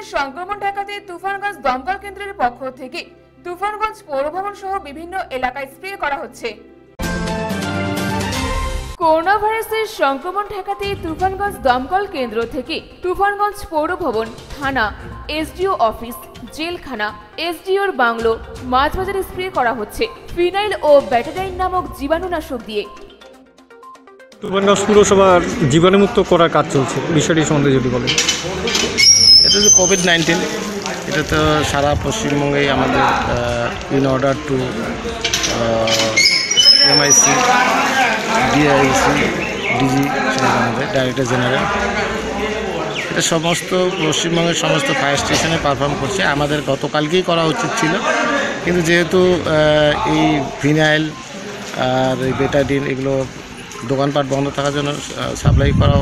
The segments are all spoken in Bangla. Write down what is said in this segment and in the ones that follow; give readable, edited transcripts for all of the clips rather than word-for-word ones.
সংক্রমণ ঠেকাতে তুফানগঞ্জ দমকল কেন্দ্রের পক্ষ থেকে তুফানগঞ্জ পৌরভবন সহ বিভিন্ন এলাকায় স্প্রে করা হচ্ছে। করোনা ভাইরাসের সংক্রমণ ঠেকাতে তুফানগঞ্জ দমকল কেন্দ্র থেকে তুফানগঞ্জ পৌরভবন, থানা, এসডিও অফিস, জেলখানা, এসডিওর বাংলো, মাছবাজারে স্প্রে করা হচ্ছে ফিনাইল ও ব্যাটাডাইন নামক জীবাণুনাশক দিয়ে। তুফানগঞ্জ পুরসভার জীবাণুমুক্ত করার কাজ চলছে, বিষয়টি সম্বন্ধে যদি বলেন। এটা যে কোভিড-19, এটা তো সারা পশ্চিমবঙ্গেই আমাদের in order to MIC, DIC, DG, সেটা আমাদের ডাইরেক্টর জেনারেল, এটা সমস্ত পশ্চিমবঙ্গের সমস্ত ফায়ার স্টেশনে পারফর্ম করছে। আমাদের গতকালকেই করা উচিত ছিল, কিন্তু যেহেতু এই ফিনাইল আর এই বেটাডিন এগুলো দোকানপাট বন্ধ থাকার জন্য সাপ্লাই করা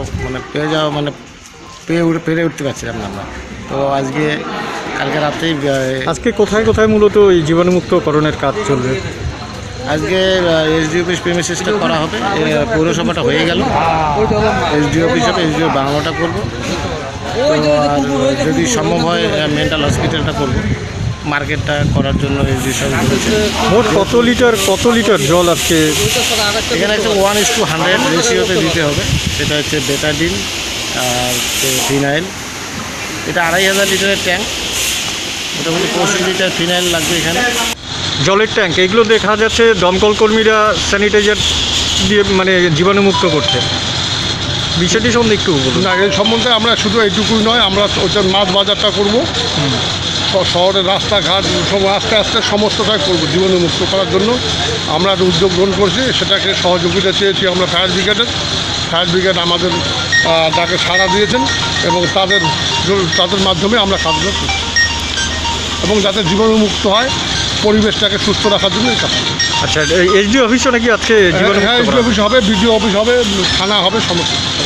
পেরে উঠতে পারছিলাম না আমরা। তো কালকে রাতেই আজকে কোথায় কোথায় মূলত এই জীবাণুমুক্তকরণের কাজ চলবে? আজকে এসডি অফিস প্রেমিসেসটা করা হবে, পৌরসভাটা হয়ে গেল, এসডি অফিস হবে, এসডিও বাংলাটা করবো, তো আর যদি সম্ভব হয় মেন্টাল হসপিটালটা করবো, মার্কেটটা করার জন্য এসডি সব বলেছে। মোট কত লিটার জল আজকে এখানে একটা 1:100 রেশিওতে দিতে হবে। সেটা হচ্ছে বেটাডিন আর ফিনাইল, এটা 2500 লিটারের ট্যাঙ্ক, মোটামুটি 25 লিটার ফিনাইল লাগবে এখানে। জলের ট্যাঙ্ক এগুলো দেখা যাচ্ছে দমকল কর্মীরা স্যানিটাইজার দিয়ে জীবাণুমুক্ত করছে, বিষয়টি সম্বন্ধে একটু বলুন। না, এই সম্বন্ধে আমরা শুধু এইটুকুই নয়, আমরা ওটা মাছ বাজারটা করবো, শহরের রাস্তাঘাট সব আস্তে আস্তে সমস্তটাই করবো জীবাণুমুক্ত করার জন্য। আমরা একটা উদ্যোগ গ্রহণ করছি, সেটাকে সহযোগিতা চেয়েছি আমরা ফায়ার ব্রিগেড আমাদের তাকে সাড়া দিয়েছেন এবং তাদের মাধ্যমে আমরা কাজগুলো করছি এবং যাতে জীবাণুমুক্ত হয়, পরিবেশটাকে সুস্থ রাখার জন্য এই কাজ। আচ্ছা, এসডি অফিসও নাকি আজকে হ্যাঁ, এসডি অফিস হবে, বিডিও অফিস হবে, থানা হবে, সমস্ত